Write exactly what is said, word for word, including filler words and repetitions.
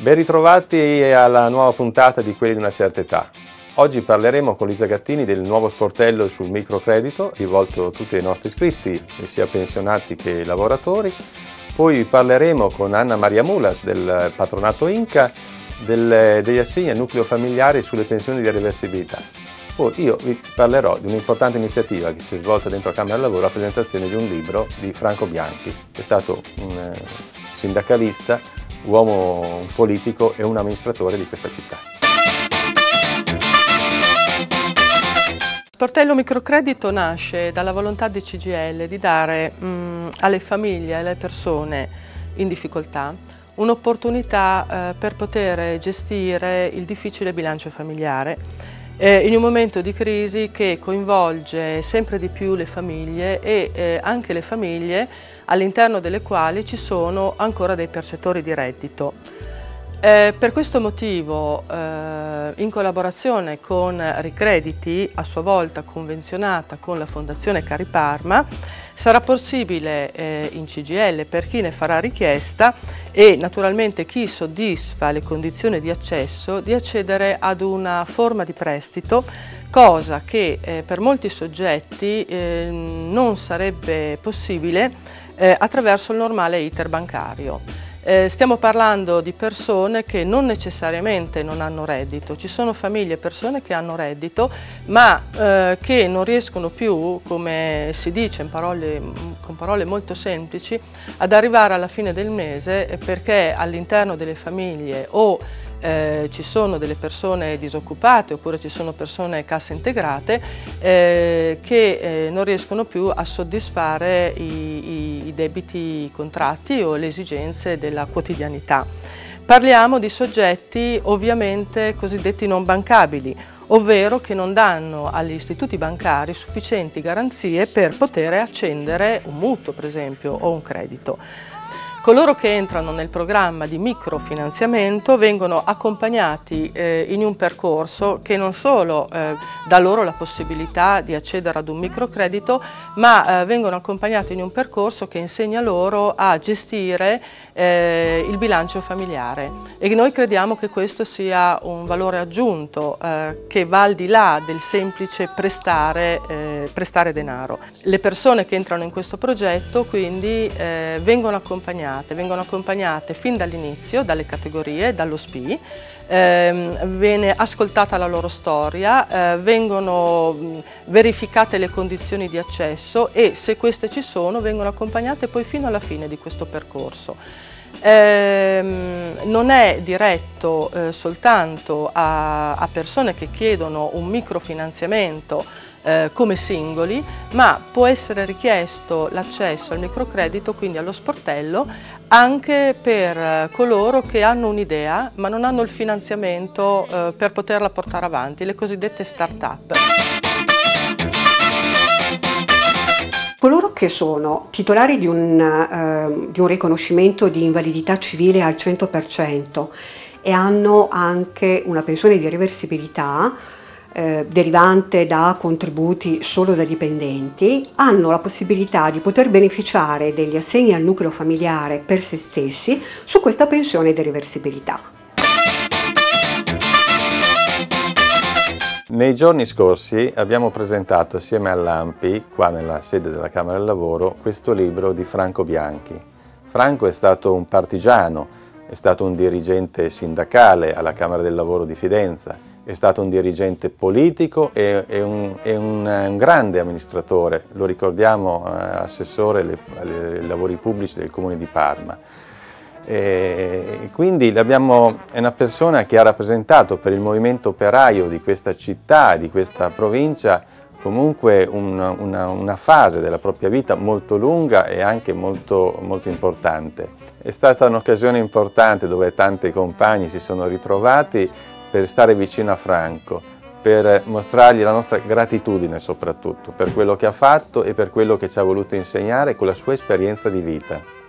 Ben ritrovati alla nuova puntata di Quelli di una certa età. Oggi parleremo con Lisa Gattini del nuovo sportello sul microcredito rivolto a tutti i nostri iscritti, sia pensionati che lavoratori. Poi parleremo con Anna Maria Mulas del patronato Inca del, degli assegni al nucleo familiare sulle pensioni di reversibilità. Poi io vi parlerò di un'importante iniziativa che si è svolta dentro la Camera del Lavoro, la presentazione di un libro di Franco Bianchi, che è stato un eh, sindacalista, uomo politico e un amministratore di questa città. Il sportello microcredito nasce dalla volontà di C G I L di dare mh, alle famiglie e alle persone in difficoltà un'opportunità eh, per poter gestire il difficile bilancio familiare eh, in un momento di crisi che coinvolge sempre di più le famiglie e eh, anche le famiglie all'interno delle quali ci sono ancora dei percettori di reddito. Eh, per questo motivo, eh, in collaborazione con Ricrediti, a sua volta convenzionata con la Fondazione Cari Parma, sarà possibile eh, in C G I L, per chi ne farà richiesta e naturalmente chi soddisfa le condizioni di accesso, di accedere ad una forma di prestito, cosa che eh, per molti soggetti eh, non sarebbe possibile eh, attraverso il normale iter bancario. Eh, stiamo parlando di persone che non necessariamente non hanno reddito, ci sono famiglie e persone che hanno reddito ma eh, che non riescono più, come si dice in parole, con parole molto semplici, ad arrivare alla fine del mese perché all'interno delle famiglie o Eh, ci sono delle persone disoccupate oppure ci sono persone casse integrate eh, che eh, non riescono più a soddisfare i, i, i debiti contratti o le esigenze della quotidianità. Parliamo di soggetti ovviamente cosiddetti non bancabili, ovvero che non danno agli istituti bancari sufficienti garanzie per poter accendere un mutuo, per esempio, o un credito. Coloro che entrano nel programma di microfinanziamento vengono accompagnati eh, in un percorso che non solo eh, dà loro la possibilità di accedere ad un microcredito, ma eh, vengono accompagnati in un percorso che insegna loro a gestire eh, il bilancio familiare. E noi crediamo che questo sia un valore aggiunto eh, che va al di là del semplice prestare, eh, prestare denaro. Le persone che entrano in questo progetto quindi eh, vengono accompagnate vengono accompagnate fin dall'inizio, dalle categorie, dallo S P I, ehm, viene ascoltata la loro storia, eh, vengono mh, verificate le condizioni di accesso e se queste ci sono vengono accompagnate poi fino alla fine di questo percorso. Eh, non è diretto eh, soltanto a, a persone che chiedono un microfinanziamento eh, come singoli, ma può essere richiesto l'accesso al microcredito, quindi allo sportello, anche per coloro che hanno un'idea ma non hanno il finanziamento eh, per poterla portare avanti, le cosiddette start-up. Coloro che sono titolari di un, eh, di un riconoscimento di invalidità civile al cento per cento e hanno anche una pensione di reversibilità eh, derivante da contributi solo da dipendenti, hanno la possibilità di poter beneficiare degli assegni al nucleo familiare per se stessi su questa pensione di reversibilità. Nei giorni scorsi abbiamo presentato assieme all'A M P I, qua nella sede della Camera del Lavoro, questo libro di Franco Bianchi. Franco è stato un partigiano, è stato un dirigente sindacale alla Camera del Lavoro di Fidenza, è stato un dirigente politico e, e, un, e un, un grande amministratore, lo ricordiamo eh, assessore ai lavori pubblici del Comune di Parma. E quindi abbiamo, è una persona che ha rappresentato per il movimento operaio di questa città, di questa provincia, comunque un, una, una fase della propria vita molto lunga e anche molto, molto importante. È stata un'occasione importante dove tanti compagni si sono ritrovati per stare vicino a Franco, per mostrargli la nostra gratitudine soprattutto per quello che ha fatto e per quello che ci ha voluto insegnare con la sua esperienza di vita.